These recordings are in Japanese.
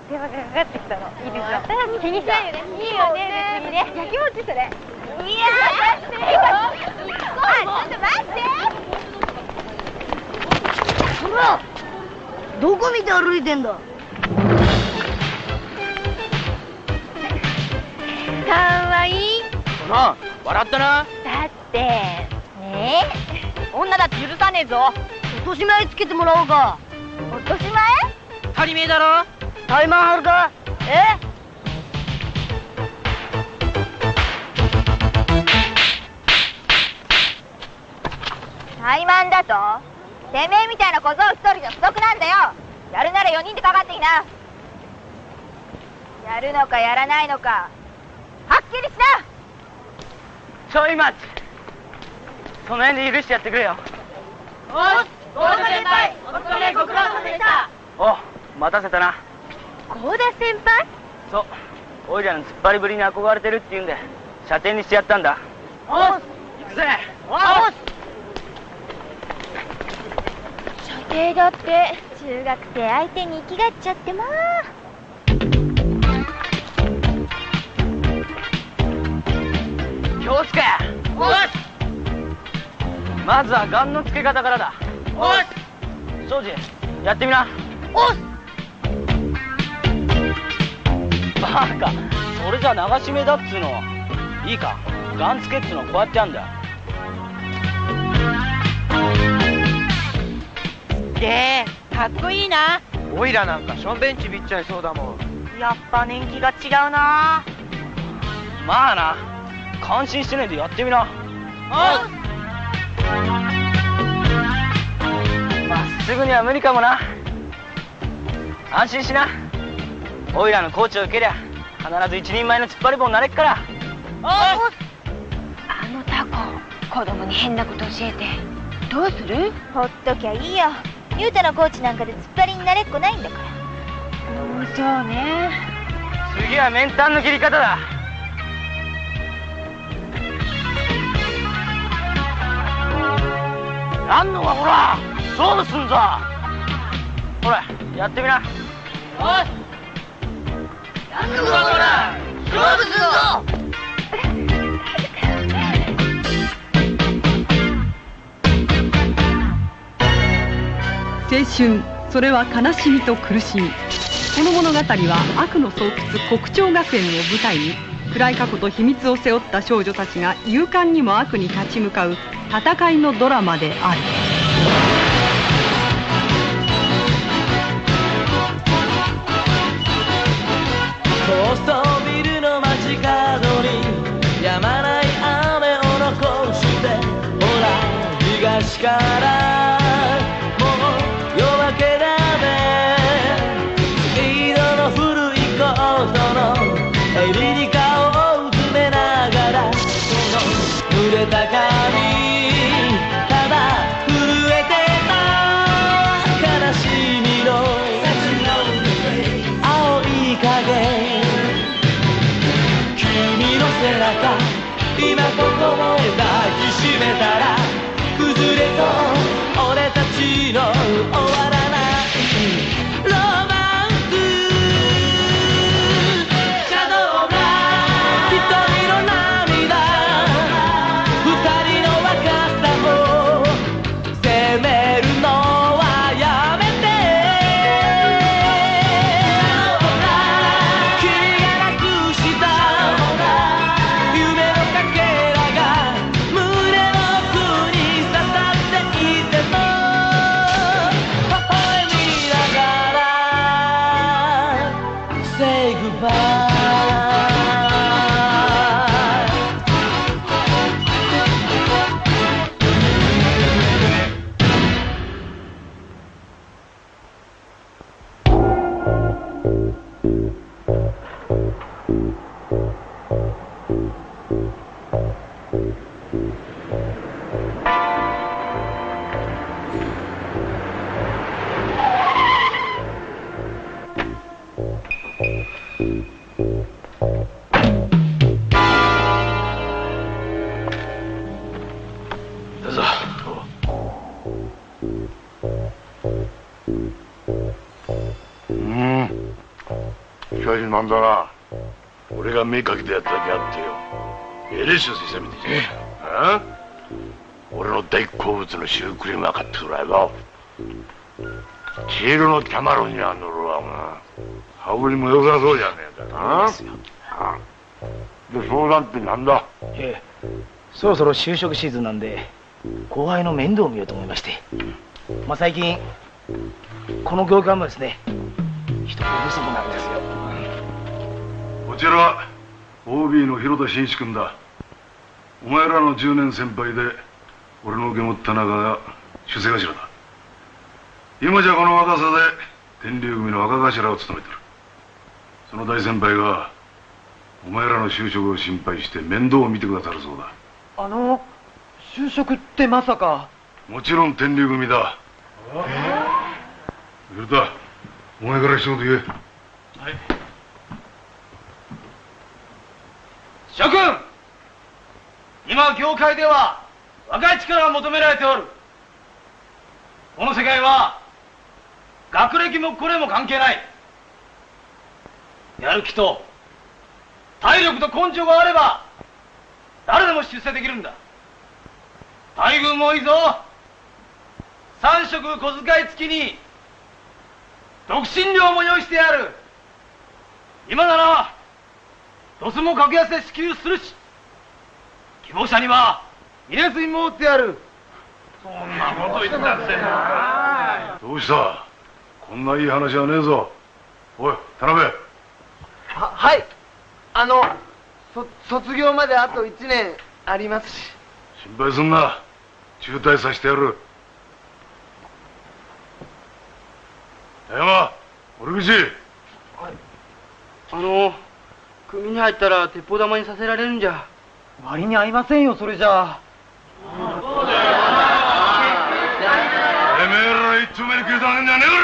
電話がかかってきたの。いいですよ。気にしないよね。いいよね、別にね。やきもちそれ。いやー、ちょっと待って。 ほら、どこ見て歩いてんだ。 かわいい。 そら、笑ったな。 だってねえ、女だって許さねえぞ。 落とし前つけてもらおうか。 落とし前？ 足りめえだろ。 タイマンあるか。 怠慢だと？てめえみたいな小僧一人じゃ不足なんだよ。やるなら4人でかかってきな。やるのかやらないのかはっきりしな。 ちょい待って、その辺で許してやってくれよ。 おっ、合田先輩、お疲れご苦労様でした。 おう、待たせたな。 合田先輩？ そう、おいらの突っ張りぶりに憧れてるって言うんで射程にしてやったんだ。 おっ、 行くぜ。 おっ。射程だって中学生相手に生きがっちゃってまあ。 気をつけ。おっ。まずはガンの付け方からだ。おっ。庄司、やってみな。 おっ。 バカ、それじゃ流し目だっつうの。いいか、ガン付けっつうのこうやってやんだよ。 で、かっこいいな。 オイラなんかしょんべんちびっちゃいそうだもん。 やっぱ年季が違うな。 まあな、感心してねえでやってみな。まっすぐには無理かもな。安心しな。オイラのコーチを受けりゃ必ず一人前の突っ張り棒になれっから。 あのタコ、子供に変なこと教えてどうする？ほっときゃいいよ。ユウタのコーチなんかで突っ張りになれっこないんだから。そうね。 次は面タンの切り方だ。やんのはほら勝負すんぞ。ほらやってみな。おい、やんのはほら勝負すんぞ。 青春、それは悲しみと苦しみ。この物語は悪の巣窟国鳥学園を舞台に暗い過去と秘密を背負った少女たちが勇敢にも悪に立ち向かう戦いのドラマである。 高層ビルの街角に止まない雨を残してほら東からもう夜明けだね。スピードの古いコートの襟に顔をうずめながらその濡れた髪ただ震えてた悲しみの青い影君の背中今ここを抱きしめたら崩れそう俺たちの終わらないロマンス。シャドウが一人の涙二人の若さを責めるのはやめて。君がなくした夢のかけらが胸の奥に刺さっていても微笑みながら Say goodbye。 どうぞ。うん。 かしなんだな。俺が目かけてやっただけあってよ。えれしょせさみてじゃん。俺の大好物のシュークリームは買ってくらえば。黄色のキャマロンには乗るわな。羽振りも良さそうじゃねえかな。で、相談ってなんだ？ そろそろ就職シーズンなんで後輩の面倒を見ようと思いまして、最近この業界もですね、人手不足なんですよ。 こちら OB の広田真一君だ。お前らの10年先輩で俺の受け持った中が主世頭だ。今じゃこの若さで天竜組の若頭を務めてる。その大先輩がお前らの就職を心配して面倒を見てくださるそうだ。 就職ってまさか。 もちろん天竜組だ。広田、お前から一言言え。はい。 諸君、今業界では若い力が求められておる。この世界は学歴もこれも関係ない。やる気と体力と根性があれば誰でも出世できるんだ。待遇もいいぞ。3食小遣い付きに独身寮も用意してやる。今ならドスも格安で支給するし、希望者には入れ墨も打ってやる。 そんなこと言ったって。どうした？こんないい話はねえぞ。おい、田辺。 はい。卒業まであと1年ありますし。 心配すんな。中退させてやる。山、折口。 はい。組に入ったら鉄砲玉にさせられるんじゃ。 割に合いませんよ、それじゃあ。 てめえら一丁目に切りたげんじゃねえ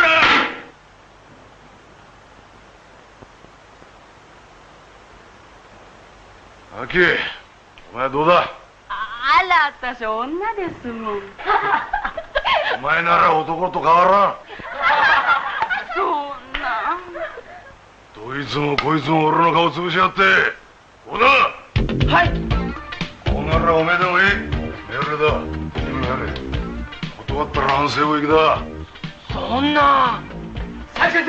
から。秋、お前どうだ？ あら、私女ですもん。 お前なら男と変わらん。 そんな。 どいつもこいつも俺の顔潰しやって。こうだ。 はい。 こうならおめえでもいい。命令だ。自分やれ。断ったら反省を行きだ。 そんな。佐伯先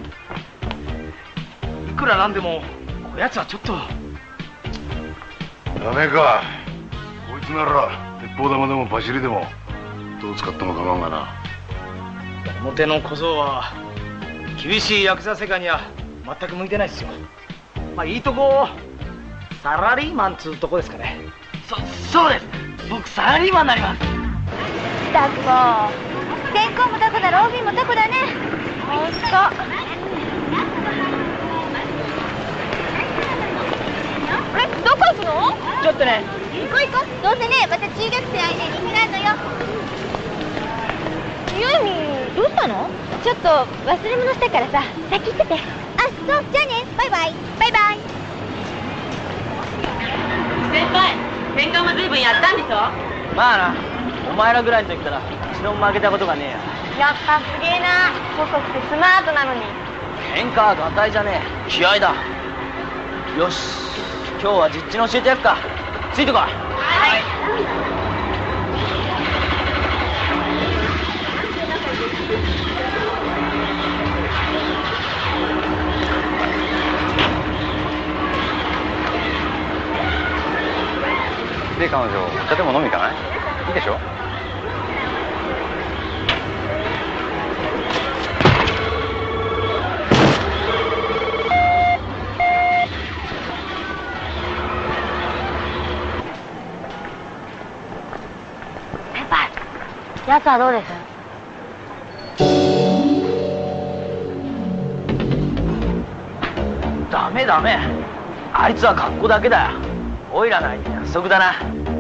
生。いくらなんでもこやつはちょっと。 ダメか。こいつなら鉄砲玉でもパシリでもどう使っても構わんがな。 表の小僧は厳しいヤクザ世界には全く向いてないですよ。いいとこサラリーマンつうとこですかね。そうです。僕サラリーマンになります。 たくも天候もタコだろ、帯もタコだね。ほんと。どこ行くの？ ちょっとね。 行こう行こう。どうせね、また中学生相手に人気があるのよ。ユーミ、どうしたの？ちょっと忘れ物したからさ、先行ってて。あ、そう、じゃあね、バイバイ。バイバイ。 先輩、喧嘩も随分やったんでしょ？ まあな、お前らぐらいの時から一度も負けたことがねえや。 やっぱすげえな。細くてスマートなのに。 喧嘩はガタイじゃねえ、気合だ。よし、今日は実地の教えてやっか。ついてこい。はい。 で、彼女、お茶でも飲み行かない？いいでしょ？ 先輩、やつはどうです？ ダメダメ。あいつは格好だけだよ。オイラの相手には不足だな。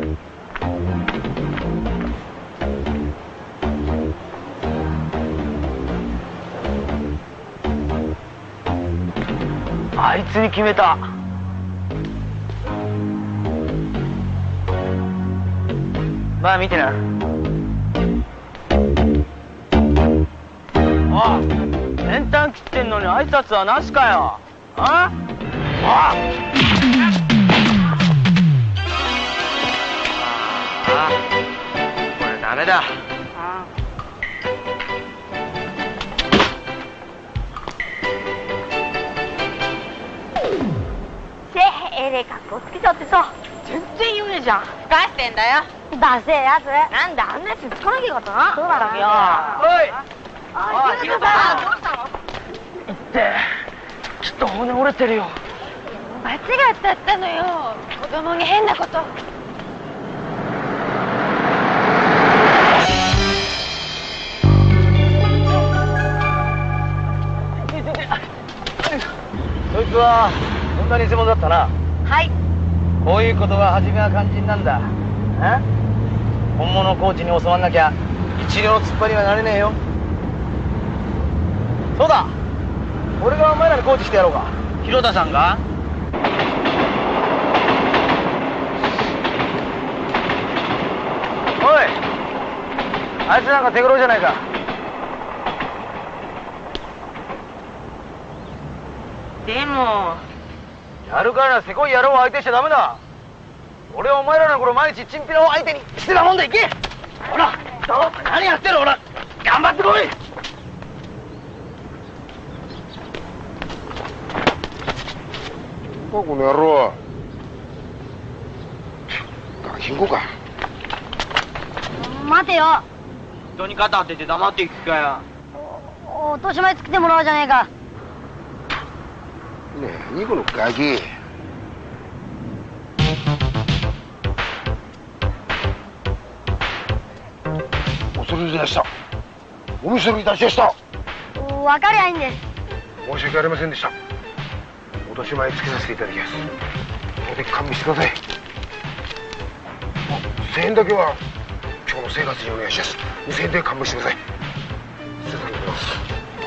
あいつに決めた。まあ見てな。あ、練炭切ってんのに挨拶はなしかよ。 ああこれダメだ。 えれかっこつけちゃってさ、全然言うねえじゃん。 返してんだよ。 ダセえやつ。なんだあんなやつにつかなきゃよかったな。そうだろうよ。 おい、 ひろたさん、どうしたの？ ってちょっと骨折れてるよ。 間違っちゃったのよ。子供に変なこと。 そいつはこんな偽物だったな。 はい。 こういうことが初めは肝心なんだ。本物コーチに教わんなきゃ一流の突っ張りはなれねえよ。そうだ、俺がお前らにコーチしてやろうか。広田さんが？おい、あいつなんか手頃じゃないか。 でもやるからせこい野郎を相手しちゃダメだ。俺はお前らの頃毎日チンピラを相手にしてたもんだ。行け。ほら、何やってる。ほら、頑張ってこい。 この野郎。ガキンコか。 待てよ。 人に肩当てて黙っていく気かよ。 落とし前つけてもらおうじゃねえか。 ねえ、ニコのガキ。恐れ入りました。お見それいたしました。 分かりゃいいんです。 申し訳ありませんでした。落とし前つけさせていただきます。これで勘弁してください。1000円だけは今日の生活にお願いします。2000円で勘弁してください。失礼さんでございます。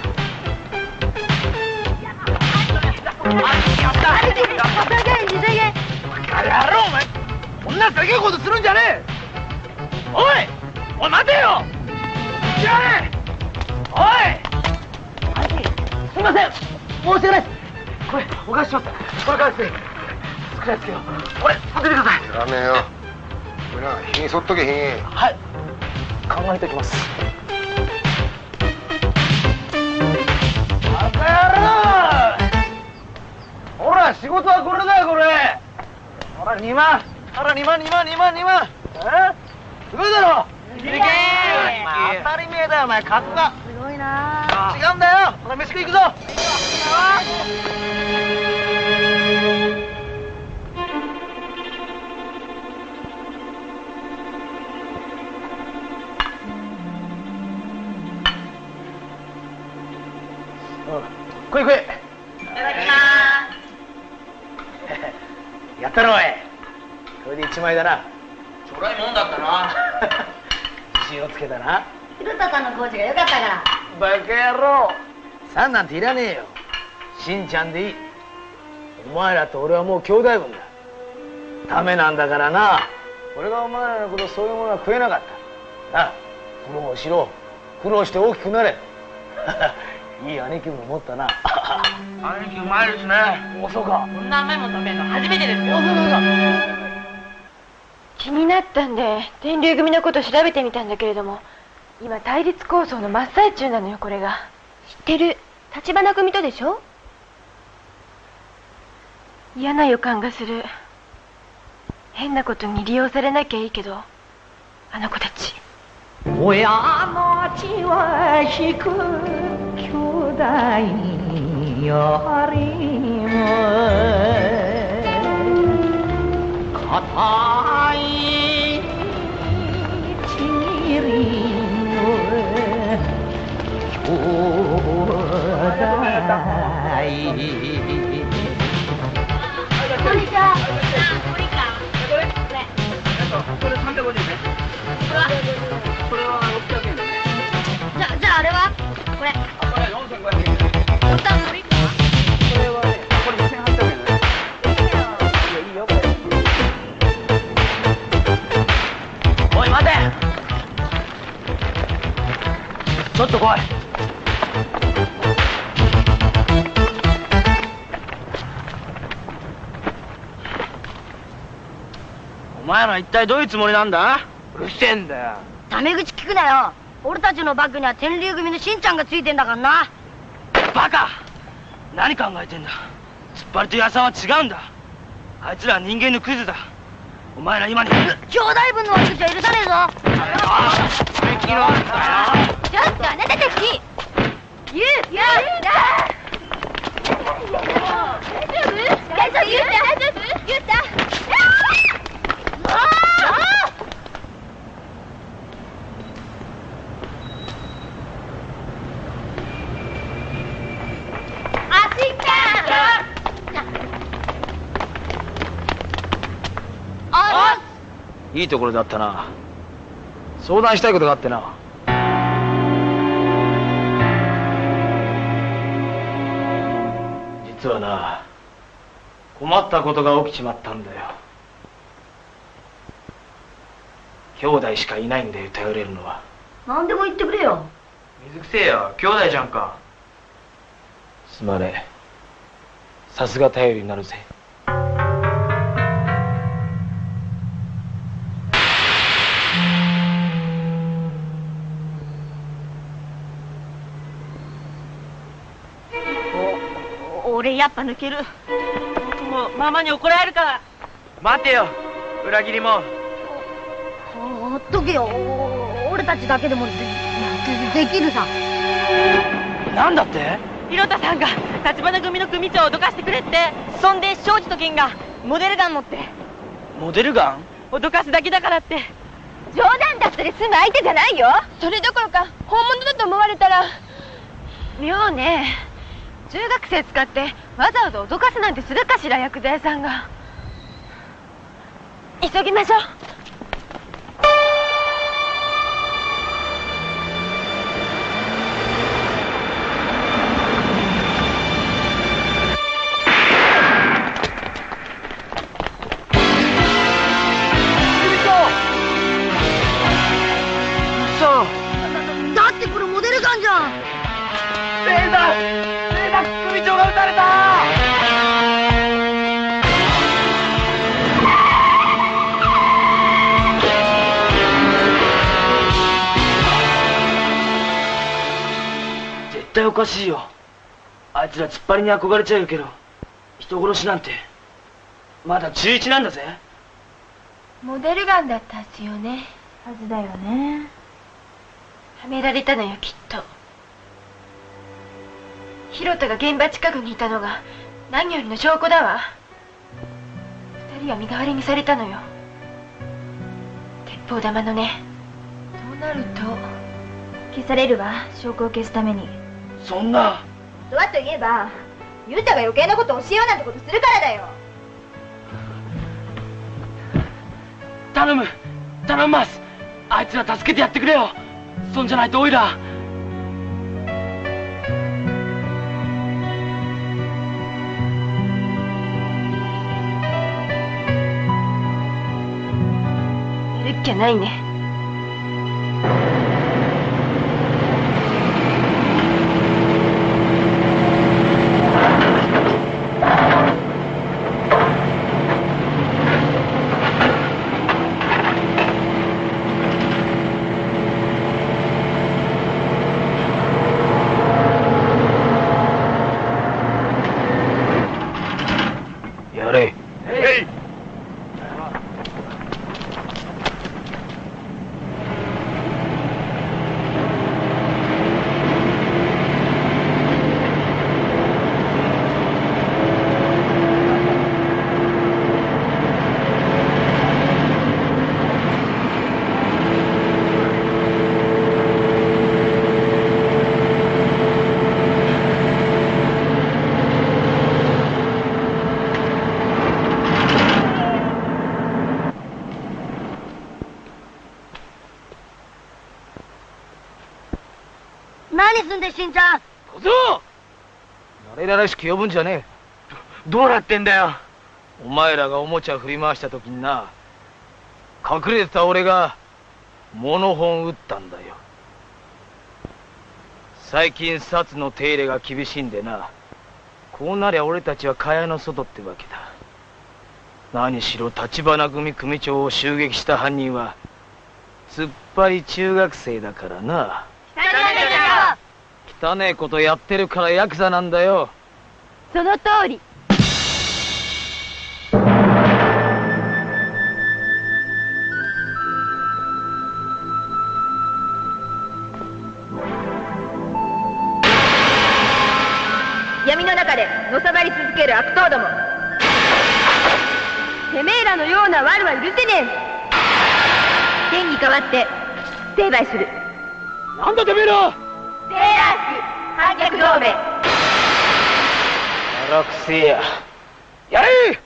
あれやろお前、こんなすげえことするんじゃねえ。おい待てよ。知らねえ。おい兄貴、すいません、申し訳ない。これお返しします。これからですね、少ないですけどこれ持っててください。 知らねえよ。これな、ひげ剃っとけ。ひげ。 はい、考えておきます。バカ野郎。ほら、仕事はこれだよ、これ。ほら、2万。ほら、2万。すごいだろ。いけー。当たり前だよ、お前、格が。 すごいな。 違うんだよ。ほら、飯食い行くぞ。来い。いただきます。やったろおい。これで1枚だな。ちょろいもんだったな。自信をつけたな。 広田さんのコーチが良かったから。 バカ野郎。さんなんていらねえよ。しんちゃんでいい。お前らと俺はもう兄弟分だ。ダメなんだからな。俺がお前らのことそういうものは食えなかった。なあ、苦労しろ。苦労して大きくなれ。いい兄貴分持ったな。兄貴うまいですね。お、そうか。 こんな甘いもん食べるの初めてですよ。 そう気になったんで天竜組のこと調べてみたんだけれども、今対立構想の真っ最中なのよ、これが。知ってる。立花組とでしょ。嫌な予感がする。変なことに利用されなきゃいいけど、あの子たち。 親の血は引く兄弟よりも固いちぎりの兄弟。 こんにちは。 これ350ね。これは600円だね。 じゃああれはこれ。 これ4500円。 本当はこれ。 これはね、これ2800円だね。いいよこれ。おい待て。ちょっと来い。 前ら一体どういうつもりなんだ？うるせえんだよ。 タメ口聞くなよ。俺たちのバッグには天竜組のしんちゃんがついてんだからな。 バカ！何考えてんだ。突っ張りと矢沢は違うんだ。あいつらは人間のクズだ。お前ら今に兄弟分の悪口は許さねえぞ。 ちょっとあなたたちゆうた大丈夫ゆうたいいところだったな。相談したいことがあってな。実はな、困ったことが起きちまったんだよ。兄弟しかいないんだよ、頼れるのは。 何でも言ってくれよ。 水くせえよ、兄弟じゃんか。 すまねえ。さすが頼りになるぜ。 俺やっぱ抜ける。もうママに怒られるから。 待てよ、裏切り者。 ほっとけよ。俺たちだけでもできるさ。 なんだって？ 広田さんが立花組の組長を脅かしてくれって。そんで庄司と銀がモデルガン持って。 モデルガン？ 脅かすだけだからって。 冗談だったり済む相手じゃないよ。それどころか本物だと思われたら。妙ね。中学生使ってわざわざ脅かすなんてするかしら、薬剤さんが。急ぎましょう。 だってこれモデルガンじゃん。 組長が撃たれた。絶対おかしいよ。あいつら突っ張りに憧れちゃうけど、人殺しなんてまだ中1なんだぜ。 モデルガンだったはずよね。はずだよね。はめられたのよ、きっと。広田が現場近くにいたのが何よりの証拠だわ。二人は身代わりにされたのよ。鉄砲玉のね。そうなると消されるわ、証拠を消すために。 そんな。 とはといえば雄太が余計なことを教えようなんてことするからだよ。 頼むます。あいつら助けてやってくれよ。そんじゃないとオイラ。 やるっきゃないね。 やれ。 何すんでしんちゃん。 小僧、慣れ慣れしく呼ぶんじゃねえ。 どうなってんだよ。 お前らがおもちゃ振り回した時にな、隠れてた俺が物本撃ったんだよ。最近札の手入れが厳しいんでな、こうなりゃ俺たちは蚊帳の外ってわけだ。 何しろ橘組組長を襲撃した犯人は突っ張り中学生だからな。汚ねえことやってるからヤクザなんだよ。 その通り。闇の中でのさばり続ける悪党ども、てめえらのような悪は許せねえ。天に代わって成敗する。 なんだてめえら。 セーラー服反逆同盟。 荒くせえや。やれ。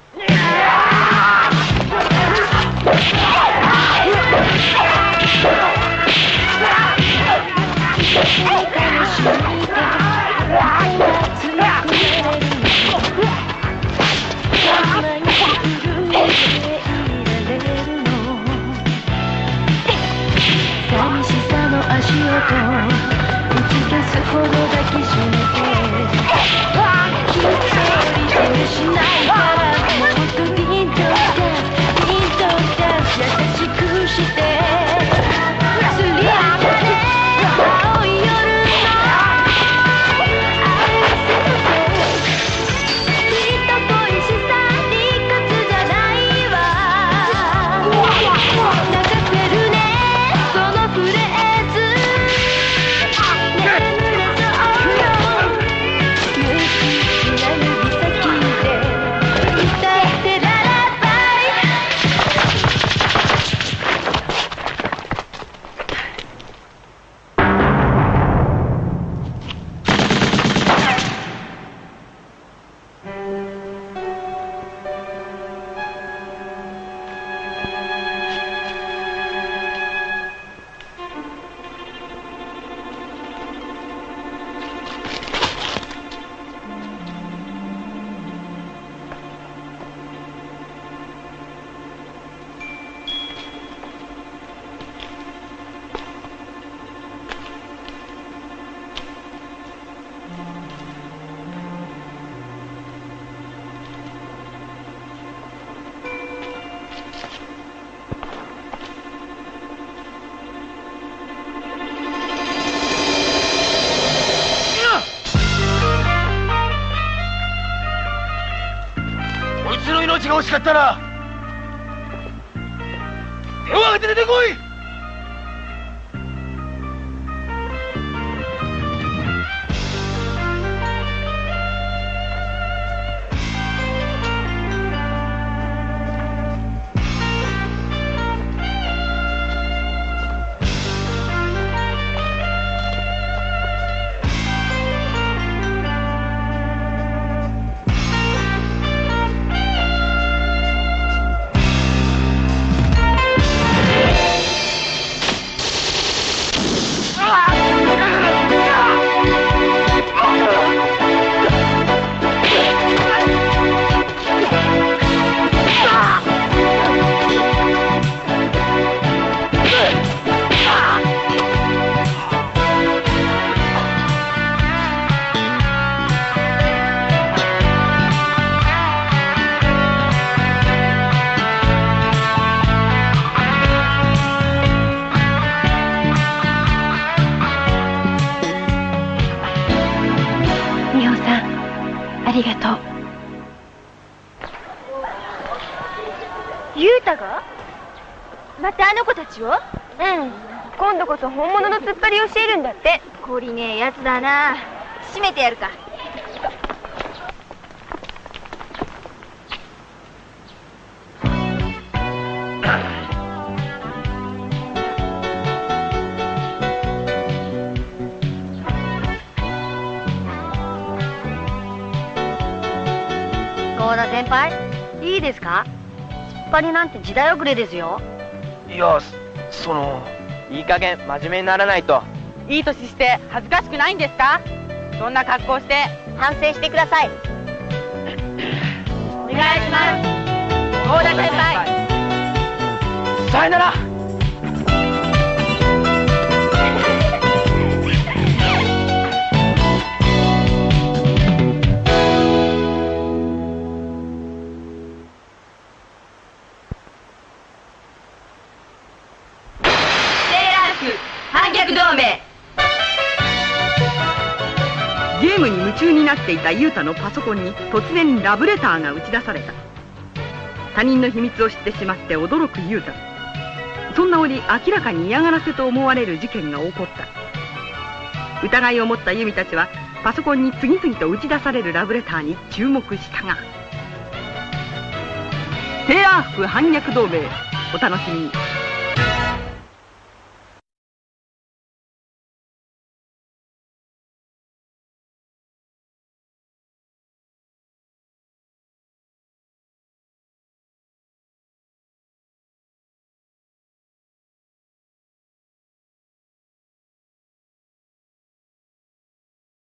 寂しさの足音打ち消すほど抱きしめて一人しないからもっと凛として優しくしてすり抜け青い夜のきっと恋しさ理屈じゃないわ泣かせるねそのフレーズ眠れそうよ無口な指先で歌ってララバイ。 こいつの命が欲しかったら手を挙げて出てこい。 ありがとう。雄太がまたあの子たちを。今度こそ本物の突っ張りを教えるんだって。懲りねえやつだな。閉めてやるか。 幸田先輩、いいですか？突っ張りなんて時代遅れですよ。 いや、 いい加減真面目にならないと。いい年して恥ずかしくないんですか？そんな格好して。 反省してください。 お願いします。幸田先輩。 さよなら。 合っていた雄太のパソコンに突然ラブレターが打ち出された。他人の秘密を知ってしまって驚く雄太。そんな折明らかに嫌がらせと思われる事件が起こった。疑いを持った由美たちはパソコンに次々と打ち出されるラブレターに注目したが、セーラー服反逆同盟、お楽しみに。